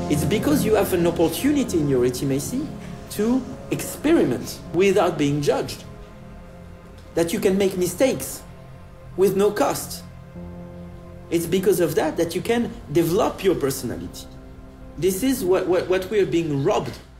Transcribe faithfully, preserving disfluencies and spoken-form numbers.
It's because you have an opportunity in your intimacy to experiment without being judged, that you can make mistakes with no cost. It's because of that that you can develop your personality. This is what, what, what we are being robbed